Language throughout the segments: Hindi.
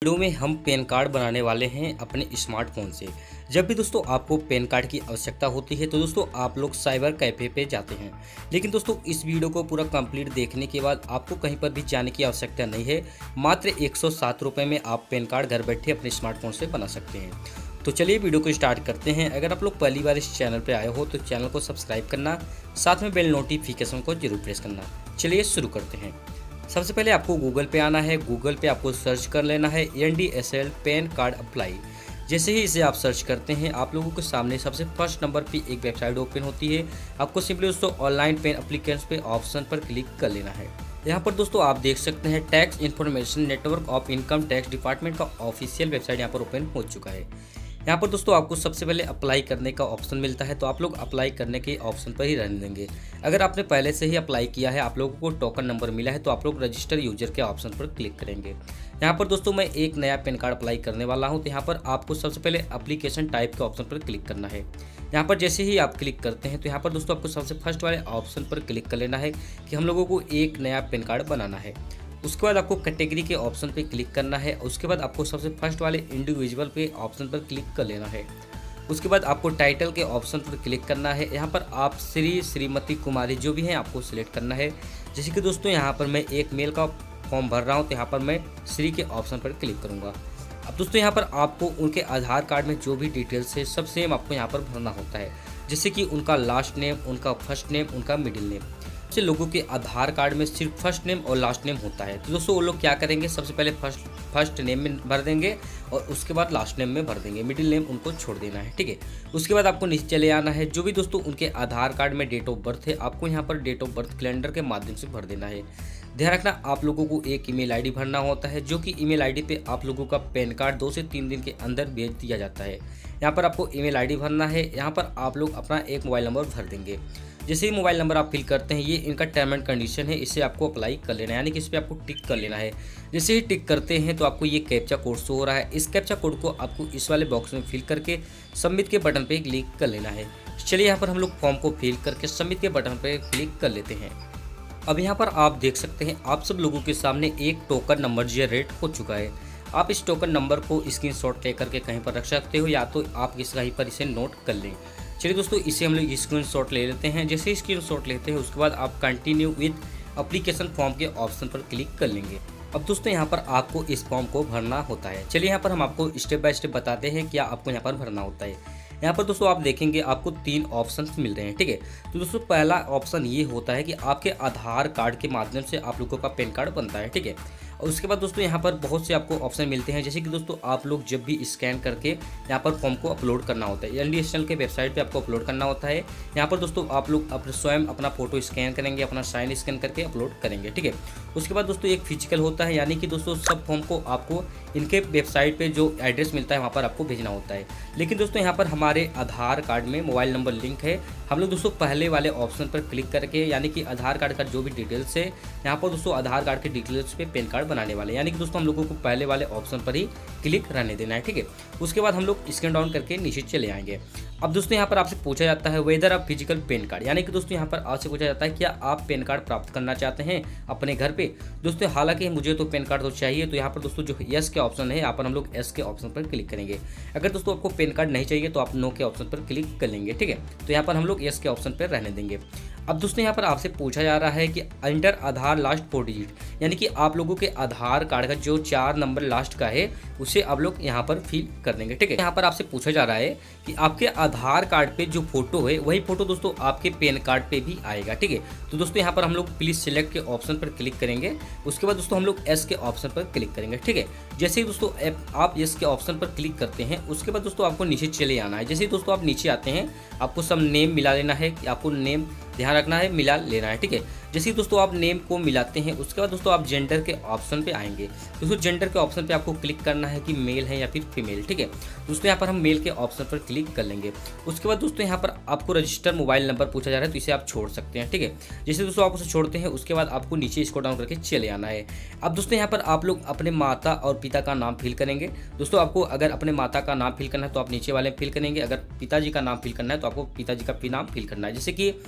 वीडियो में हम पैन कार्ड बनाने वाले हैं अपने स्मार्टफोन से। जब भी दोस्तों आपको पैन कार्ड की आवश्यकता होती है तो दोस्तों आप लोग साइबर कैफ़े पे जाते हैं। लेकिन दोस्तों इस वीडियो को पूरा कंप्लीट देखने के बाद आपको कहीं पर भी जाने की आवश्यकता नहीं है। मात्र 107 रुपये में आप पैन कार्ड घर बैठे अपने स्मार्टफोन से बना सकते हैं। तो चलिए वीडियो को स्टार्ट करते हैं। अगर आप लोग पहली बार इस चैनल पर आए हो तो चैनल को सब्सक्राइब करना, साथ में बेल नोटिफिकेशन को जरूर प्रेस करना। चलिए शुरू करते हैं। सबसे पहले आपको गूगल पे आना है। गूगल पे आपको सर्च कर लेना है NDSL पैन कार्ड अप्लाई। जैसे ही इसे आप सर्च करते हैं आप लोगों के सामने सबसे फर्स्ट नंबर पे एक वेबसाइट ओपन होती है। आपको सिंपली दोस्तों ऑनलाइन पैन एप्लीकेशन पे ऑप्शन पर क्लिक कर लेना है। यहाँ पर दोस्तों आप देख सकते हैं tax information network of income tax department का ऑफिशियल वेबसाइट यहाँ पर ओपन हो चुका है। यहाँ पर दोस्तों आपको सबसे पहले अप्लाई करने का ऑप्शन मिलता है, तो आप लोग अप्लाई करने के ऑप्शन पर ही रहने देंगे। अगर आपने पहले से ही अप्लाई किया है, आप लोगों को टोकन नंबर मिला है, तो आप लोग रजिस्टर यूजर के ऑप्शन पर क्लिक करेंगे। यहाँ पर दोस्तों मैं एक नया पैन कार्ड अप्लाई करने वाला हूँ, तो यहाँ पर आपको सबसे पहले एप्लीकेशन टाइप के ऑप्शन पर क्लिक करना है। यहाँ पर जैसे ही आप क्लिक करते हैं तो यहाँ पर दोस्तों आपको सबसे फर्स्ट वाले ऑप्शन पर क्लिक कर लेना है कि हम लोगों को एक नया पैन कार्ड बनाना है। उसके बाद आपको कैटेगरी के ऑप्शन पे क्लिक करना है। उसके बाद आपको सबसे फर्स्ट वाले इंडिविजुअल पे ऑप्शन पर क्लिक कर लेना है। उसके बाद आपको टाइटल के ऑप्शन पर क्लिक करना है। यहाँ पर आप श्रीमती कुमारी जो भी हैं आपको सिलेक्ट करना है। जैसे कि दोस्तों यहाँ पर मैं एक मेल का फॉर्म भर रहा हूँ, तो यहाँ पर मैं श्री के ऑप्शन पर क्लिक करूँगा। अब दोस्तों यहाँ पर आपको उनके आधार कार्ड में जो भी डिटेल्स है सब सेम आपको यहाँ पर भरना होता है। जैसे कि उनका लास्ट नेम, उनका फर्स्ट नेम, उनका मिडिल नेम। से लोगों के आधार कार्ड में सिर्फ फर्स्ट नेम और लास्ट नेम होता है। तो दोस्तों वो लोग क्या करेंगे, सबसे पहले फर्स्ट नेम में भर देंगे और उसके बाद लास्ट नेम में भर देंगे। मिडिल नेम उनको छोड़ देना है, ठीक है। उसके बाद आपको नीचे चले आना है। जो भी दोस्तों उनके आधार कार्ड में डेट ऑफ बर्थ है, आपको यहाँ पर डेट ऑफ बर्थ कैलेंडर के माध्यम से भर देना है। ध्यान रखना आप लोगों को एक ईमेल आईडी भरना होता है, जो कि ईमेल आईडी पे आप लोगों का पैन कार्ड 2 से 3 दिन के अंदर भेज दिया जाता है। यहाँ पर आपको ईमेल आईडी भरना है। यहाँ पर आप लोग अपना एक मोबाइल नंबर भर देंगे। जैसे ही मोबाइल नंबर आप फिल करते हैं, ये इनका टर्म एंड कंडीशन है, इसे आपको अप्लाई कर लेना है, यानी कि इस पर आपको टिक कर लेना है। जैसे ही टिक करते हैं तो आपको ये कैप्चा कोड शो हो रहा है। इस कैप्चा कोड को आपको इस वाले बॉक्स में फिल करके सबमिट के बटन पे क्लिक कर लेना है। चलिए यहाँ पर हम लोग फॉर्म को फिल करके सबमिट के बटन पे क्लिक कर लेते हैं। अब यहाँ पर आप देख सकते हैं आप सब लोगों के सामने एक टोकन नंबर जनरेट हो चुका है। आप इस टोकन नंबर को स्क्रीनशॉट लेकर के कहीं पर रख सकते हो, या तो आप कहीं पर इसे नोट कर लें। चलिए दोस्तों इसे हम लोग स्क्रीनशॉट ले लेते हैं। जैसे ही स्क्रीनशॉट लेते हैं उसके बाद आप कंटिन्यू विद एप्लीकेशन फॉर्म के ऑप्शन पर क्लिक कर लेंगे। अब दोस्तों यहाँ पर आपको इस फॉर्म को भरना होता है। चलिए यहाँ पर हम आपको स्टेप बाय स्टेप बताते हैं क्या आपको यहाँ पर भरना होता है। यहाँ पर दोस्तों आप देखेंगे आपको 3 ऑप्शन मिल रहे हैं, ठीक है। तो दोस्तों पहला ऑप्शन ये होता है कि आपके आधार कार्ड के माध्यम से आप लोगों का पैन कार्ड बनता है, ठीक है। और उसके बाद दोस्तों यहाँ पर बहुत से आपको ऑप्शन मिलते हैं, जैसे कि दोस्तों आप लोग जब भी स्कैन करके यहाँ पर फॉर्म को अपलोड करना होता है, NDSL के वेबसाइट पे आपको अपलोड करना होता है। यहाँ पर दोस्तों आप लोग अपने स्वयं अपना फोटो स्कैन करेंगे, अपना साइन स्कैन करके अपलोड करेंगे, ठीक है। उसके बाद दोस्तों एक फिजिकल होता है, यानी कि दोस्तों सब फॉर्म को आपको इनके वेबसाइट पर जो एड्रेस मिलता है वहाँ पर आपको भेजना होता है। लेकिन दोस्तों यहाँ पर हमारे आधार कार्ड में मोबाइल नंबर लिंक है। हम लोग दोस्तों पहले वाले ऑप्शन पर क्लिक करके, यानी कि आधार कार्ड का जो भी डिटेल्स है, यहाँ पर दोस्तों आधार कार्ड के डिटेल्स पे पैन कार्ड बनाने वाले, यानी कि दोस्तों हम लोगों को पहले वाले ऑप्शन पर ही क्लिक रहने देना है, ठीक है। उसके बाद हम लोग स्क्रॉल डाउन करके नीचे चले आएंगे। अब दोस्तों यहाँ पर आपसे पूछा जाता है वेदर आप फिजिकल पैन कार्ड, यानी कि दोस्तों यहाँ पर आपसे पूछा जाता है क्या आप पैन कार्ड प्राप्त करना चाहते हैं अपने घर पे। दोस्तों हालांकि मुझे तो पैन कार्ड तो चाहिए, तो यहाँ पर दोस्तों जो यस के ऑप्शन है, यहाँ पर हम लोग एस के ऑप्शन पर क्लिक करेंगे। अगर दोस्तों आपको पैन कार्ड नहीं चाहिए तो आप नो के ऑप्शन पर क्लिक कर लेंगे, ठीक है। तो यहाँ पर हम लोग यस के ऑप्शन पर रहने देंगे। अब दोस्तों यहाँ पर आपसे पूछा जा रहा है कि एंटर आधार लास्ट 4 डिजिट, यानी कि आप लोगों के आधार कार्ड का जो 4 नंबर लास्ट का है उसे आप लोग यहाँ पर फिल कर देंगे, ठीक है। यहाँ पर आपसे पूछा जा रहा है कि आपके आधार कार्ड पे जो फोटो है वही फोटो दोस्तों आपके पैन कार्ड पे भी आएगा, ठीक है। तो दोस्तों यहाँ पर हम लोग प्लीज सिलेक्ट के ऑप्शन पर क्लिक करेंगे। उसके बाद दोस्तों हम लोग एस के ऑप्शन पर क्लिक करेंगे, ठीक है। जैसे ही दोस्तों आप एस के ऑप्शन पर क्लिक करते हैं उसके बाद दोस्तों आपको नीचे चले आना है। जैसे ही दोस्तों आप नीचे आते हैं आपको सब नेम मिला लेना है, आपको नेम ध्यान रखना है, मिला लेना है, ठीक है। जैसे ही दोस्तों आप नेम को मिलाते हैं उसके बाद दोस्तों आप जेंडर के ऑप्शन पे आएंगे। दोस्तों जेंडर के ऑप्शन पे आपको क्लिक करना है कि मेल है या फिर फीमेल, ठीक है। दोस्तों यहाँ पर हम मेल के ऑप्शन पर क्लिक कर लेंगे। उसके बाद दोस्तों यहाँ पर आपको रजिस्टर मोबाइल नंबर पूछा जा रहा है, तो इसे आप छोड़ सकते हैं, ठीक है। जैसे दोस्तों आप उसे छोड़ते हैं उसके बाद आपको नीचे स्क्रॉल डाउन करके चले आना है। अब दोस्तों यहाँ पर आप लोग अपने माता और पिता का नाम फिल करेंगे। दोस्तों आपको अगर अपने माता का नाम फिल करना है तो आप नीचे वाले फिल करेंगे, अगर पिताजी का नाम फिल करना है तो आपको पिताजी का नाम फिल करना है। जैसे कि आप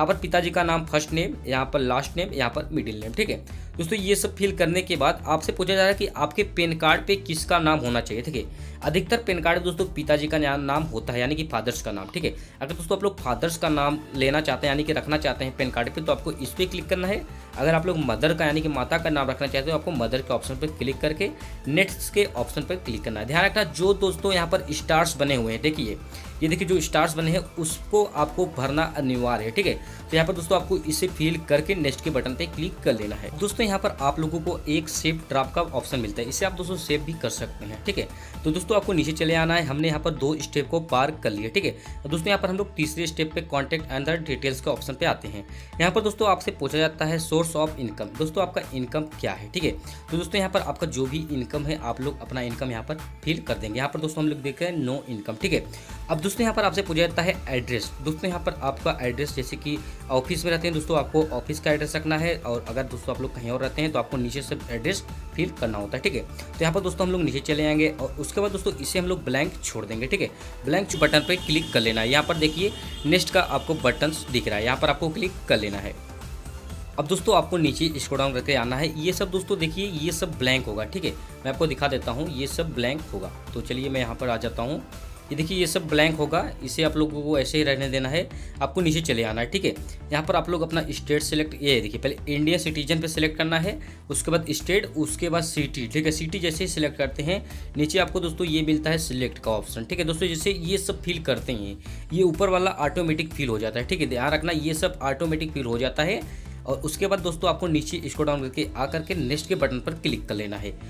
पर पिताजी का नाम फर्स्ट नेम, यहाँ पर लास्ट नेम, यहाँ पर मिडिल नेम। ठीक है दोस्तों, ये सब फिल करने के बाद आपसे पूछा जा रहा है कि आपके पैन कार्ड पे किसका नाम होना चाहिए। ठीक है, अधिकतर पैन कार्ड दोस्तों पिताजी का नाम होता है, यानी कि फादर्स का नाम। ठीक है, अगर दोस्तों आप लोग फादर्स का नाम लेना चाहते हैं यानी कि रखना चाहते हैं पैन कार्ड पे, तो आपको इस पर क्लिक करना है। अगर आप लोग मदर का यानी कि माता का नाम रखना चाहते हो, आपको मदर के ऑप्शन पर क्लिक करके नेक्स्ट के ऑप्शन पर क्लिक करना है। ध्यान रखना, जो दोस्तों यहाँ पर स्टार्स बने हुए हैं, देखिए ये देखिए जो स्टार्स बने हैं उसको आपको भरना अनिवार्य है। ठीक है, तो यहाँ पर दोस्तों आपको इसे फिल करके नेक्स्ट के बटन पे क्लिक कर लेना है। दोस्तों यहाँ पर आप लोगों को एक सेव ड्राफ्ट का ऑप्शन मिलता है, इसे आप दोस्तों सेव भी कर सकते हैं। ठीक है, तो दोस्तों आपको नीचे चले आना है। हमने यहाँ पर 2 स्टेप को पार कर लिया। ठीक है, तो दोस्तों यहाँ पर हम लोग तीसरे स्टेप पे कॉन्टैक्ट एंड डिटेल्स के ऑप्शन पे आते हैं। यहाँ पर दोस्तों आपसे पूछा जाता है सोर्स ऑफ इनकम, दोस्तों आपका इनकम क्या है। ठीक है, तो दोस्तों यहाँ पर आपका जो भी इनकम है आप लोग अपना इनकम यहाँ पर फिल कर देंगे। यहाँ पर दोस्तों हम लोग देख रहे हैं नो इनकम। ठीक है, अब दोस्तों यहाँ पर आपसे पूछा जाता है एड्रेस, दोस्तों यहाँ पर आपका एड्रेस, जैसे कि ऑफिस में रहते हैं दोस्तों आपको ऑफिस का एड्रेस रखना है, और अगर दोस्तों आप लोग कहीं और रहते हैं तो आपको नीचे से एड्रेस फिल करना होता है। ठीक है, तो यहाँ पर दोस्तों हम लोग नीचे चले आएंगे और उसके बाद दोस्तों इसे हम लोग ब्लैंक छोड़ देंगे। ठीक है, ब्लैंक बटन पर क्लिक कर लेना है। यहाँ पर देखिए नेक्स्ट का आपको बटन दिख रहा है, यहाँ पर आपको क्लिक कर लेना है। अब दोस्तों आपको नीचे स्क्रॉल डाउन करके आना है। ये सब दोस्तों देखिए ये सब ब्लैंक होगा। ठीक है, मैं आपको दिखा देता हूँ, ये सब ब्लैंक होगा। तो चलिए मैं यहाँ पर आ जाता हूँ। ये देखिए ये सब ब्लैंक होगा, इसे आप लोगों को ऐसे ही रहने देना है। आपको नीचे चले आना है। ठीक है, यहाँ पर आप लोग अपना स्टेट सेलेक्ट, ये देखिए पहले इंडिया सिटीजन पे सिलेक्ट करना है, उसके बाद स्टेट, उसके बाद सिटी। ठीक है, सिटी जैसे ही सिलेक्ट करते हैं नीचे आपको दोस्तों ये मिलता है सिलेक्ट का ऑप्शन। ठीक है दोस्तों, जैसे ये सब फिल करते हैं ये ऊपर वाला ऑटोमेटिक फिल हो जाता है। ठीक है, ध्यान रखना ये सब ऑटोमेटिक फिल हो जाता है। और उसके बाद दोस्तों आपको नीचे इसको डाउन करके आकर के नेक्स्ट के बटन पर क्लिक कर लेना है।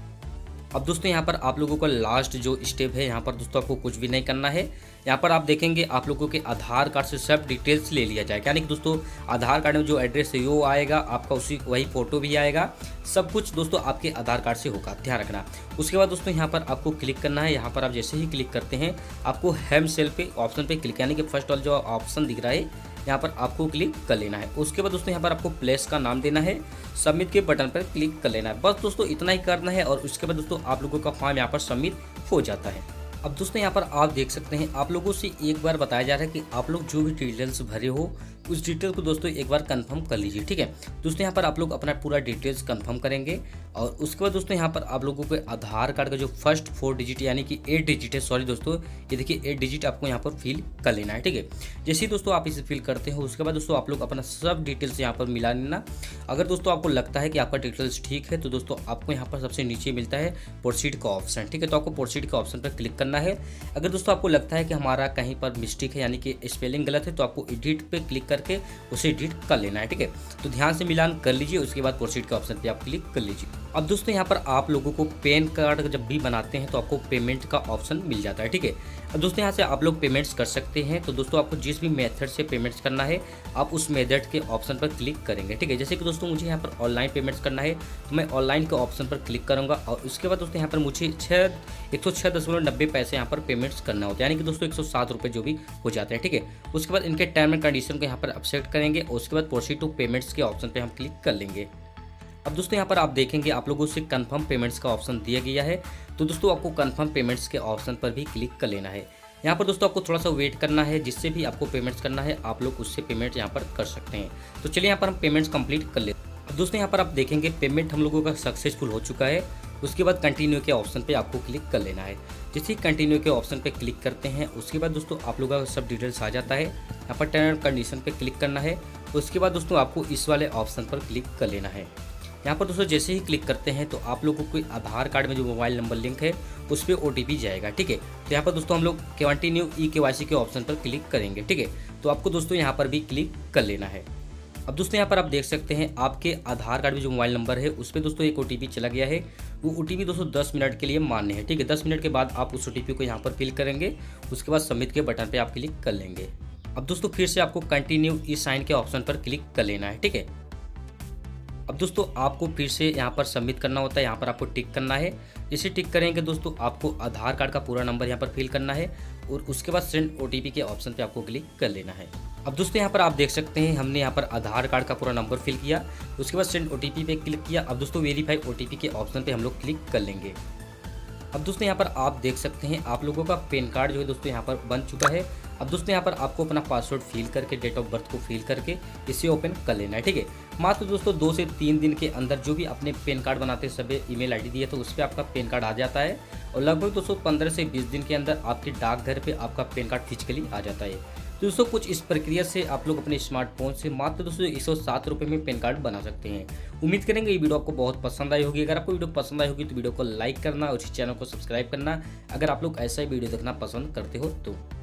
अब दोस्तों यहाँ पर आप लोगों का लास्ट जो स्टेप है, यहाँ पर दोस्तों आपको कुछ भी नहीं करना है। यहाँ पर आप देखेंगे आप लोगों के आधार कार्ड से सब डिटेल्स ले लिया जाएगा, यानी कि दोस्तों आधार कार्ड में जो एड्रेस है वो आएगा, आपका उसी वही फोटो भी आएगा, सब कुछ दोस्तों आपके आधार कार्ड से होगा, ध्यान रखना। उसके बाद दोस्तों यहाँ पर आपको क्लिक करना है। यहाँ पर आप जैसे ही क्लिक करते हैं आपको हेम सेल पे ऑप्शन पे क्लिक, यानी कि फर्स्ट वाला जो ऑप्शन दिख रहा है यहाँ पर आपको क्लिक कर लेना है। उसके बाद दोस्तों यहाँ पर आपको प्लेस का नाम देना है, सबमिट के बटन पर क्लिक कर लेना है। बस दोस्तों इतना ही करना है और उसके बाद दोस्तों आप लोगों का फॉर्म यहाँ पर सबमिट हो जाता है। अब दोस्तों यहाँ पर आप देख सकते हैं आप लोगों से एक बार बताया जा रहा है कि आप लोग जो भी डिटेल्स भरे हो उस डिटेल को दोस्तों एक बार कंफर्म कर लीजिए। ठीक है दोस्तों, यहाँ पर आप लोग अपना पूरा डिटेल्स कंफर्म करेंगे और उसके बाद दोस्तों यहाँ पर आप लोगों के आधार कार्ड का जो फर्स्ट 4 डिजिट यानी कि 8 डिजिट है, सॉरी दोस्तों ये देखिए 8 डिजिट आपको यहाँ पर फिल कर लेना है। ठीक है, जैसे ही दोस्तों आप इसे फिल करते हो उसके बाद दोस्तों आप लोग अपना सब डिटेल्स यहाँ पर मिला लेना। अगर दोस्तों आपको लगता है कि आपका डिटेल्स ठीक है तो दोस्तों आपको यहाँ पर सबसे नीचे मिलता है प्रोसीड का ऑप्शन। ठीक है, तो आपको प्रोसीड का ऑप्शन पर क्लिक करना है। अगर दोस्तों आपको लगता है कि हमारा कहीं पर मिस्टेक है यानी कि स्पेलिंग गलत है तो आपको एडिट पे क्लिक करके उसे एडिट कर लेना है। ठीक है, तो ध्यान से मिलान कर लीजिए, उसके बाद प्रोसीड के ऑप्शन पे आप क्लिक कर लीजिए। अब दोस्तों यहाँ पर आप लोगों को पैन कार्ड जब भी बनाते हैं तो आपको पेमेंट का ऑप्शन मिल जाता है। ठीक है, अब दोस्तों यहाँ से आप लोग पेमेंट्स कर सकते हैं। तो दोस्तों आपको जिस भी मेथड से पेमेंट्स करना है आप उस मेथड के ऑप्शन पर क्लिक करेंगे। ठीक है, जैसे कि दोस्तों मुझे यहाँ पर ऑनलाइन पेमेंट्स करना है तो मैं ऑनलाइन के ऑप्शन पर क्लिक करूँगा और उसके बाद दोस्तों यहाँ पर मुझे 106.90 पैसे यहाँ पर पेमेंट्स करना होता है, यानी कि दोस्तों 107 रुपये जो भी हो जाते हैं। ठीक है, उसके बाद इनके टर्म एंड कंडीशन को यहाँ पर एक्सेप्ट करेंगे और उसके बाद प्रोसीड टू पेमेंट्स के ऑप्शन पर हम क्लिक कर लेंगे। अब दोस्तों यहाँ पर आप देखेंगे आप लोगों से कंफर्म पेमेंट्स का ऑप्शन दिया गया है, तो दोस्तों आपको कंफर्म पेमेंट्स के ऑप्शन पर भी क्लिक कर लेना है। यहाँ पर दोस्तों आपको थोड़ा सा वेट करना है, जिससे भी आपको पेमेंट्स करना है आप लोग उससे पेमेंट यहाँ पर कर सकते हैं। तो चलिए यहाँ पर हम पेमेंट्स कंप्लीट कर लेते हैं। अब दोस्तों यहाँ पर आप देखेंगे पेमेंट हम लोगों का सक्सेसफुल हो चुका है। उसके बाद कंटिन्यू के ऑप्शन पे आपको क्लिक कर लेना है। जैसे ही कंटिन्यू के ऑप्शन पे क्लिक करते हैं उसके बाद दोस्तों आप लोगों का सब डिटेल्स आ जाता है। यहाँ पर टर्म एंड कंडीशन पे क्लिक करना है। उसके बाद दोस्तों आपको इस वाले ऑप्शन पर क्लिक कर लेना है। यहाँ पर दोस्तों जैसे ही क्लिक करते हैं तो आप लोगों को आधार कार्ड में जो मोबाइल नंबर लिंक है उस पर OTP जाएगा। ठीक है, तो यहाँ पर दोस्तों हम लोग कंटिन्यू KYC के ऑप्शन पर क्लिक करेंगे। ठीक है, तो आपको दोस्तों यहाँ पर भी क्लिक कर लेना है। अब दोस्तों यहाँ पर आप देख सकते हैं आपके आधार कार्ड में जो मोबाइल नंबर है उस पर दोस्तों एक OTP चला गया है। वो OTP दोस्तों 10 मिनट के लिए मान्य है। ठीक है, 10 मिनट के बाद आप उस OTP को यहाँ पर फिल करेंगे, उसके बाद सबमिट के बटन पर आप क्लिक कर लेंगे। अब दोस्तों फिर से आपको कंटिन्यू ई साइन के ऑप्शन पर क्लिक कर लेना है। ठीक है, अब दोस्तों आपको फिर से यहाँ पर सबमिट करना होता है, यहाँ पर आपको टिक करना है। जैसे टिक करेंगे दोस्तों आपको आधार कार्ड का पूरा नंबर यहाँ पर फिल करना है और उसके बाद सेंड OTP के ऑप्शन पे आपको क्लिक कर लेना है। अब दोस्तों यहाँ पर आप देख सकते हैं हमने यहाँ पर आधार कार्ड का पूरा नंबर फिल किया, उसके बाद सेंड OTP पे क्लिक किया। अब दोस्तों वेरीफाई OTP के ऑप्शन पे हम लोग क्लिक कर लेंगे। अब दोस्तों यहाँ पर आप देख सकते हैं आप लोगों का पैन कार्ड जो है दोस्तों यहाँ पर बन चुका है। अब दोस्तों यहाँ पर आपको अपना पासवर्ड फिल करके, डेट ऑफ बर्थ को फिल करके इसे ओपन कर लेना है, ठीक है। मात्र दोस्तों 2 से 3 दिन के अंदर जो भी आपने पैन कार्ड बनाते समय ईमेल आईडी दी है तो उस पर आपका पैन कार्ड आ जाता है, और लगभग दोस्तों 15 से 20 दिन के अंदर आपके डाकघर पे आपका पैन कार्ड फिजिकली आ जाता है। तो दोस्तों कुछ इस प्रक्रिया से आप लोग अपने स्मार्टफोन से मात्र दोस्तों 107 रुपये में पैन कार्ड बना सकते हैं। उम्मीद करेंगे ये वीडियो आपको बहुत पसंद आई होगी। अगर आपको वीडियो पसंद आई होगी तो वीडियो को लाइक करना और इस चैनल को सब्सक्राइब करना, अगर आप लोग ऐसा ही वीडियो देखना पसंद करते हो तो।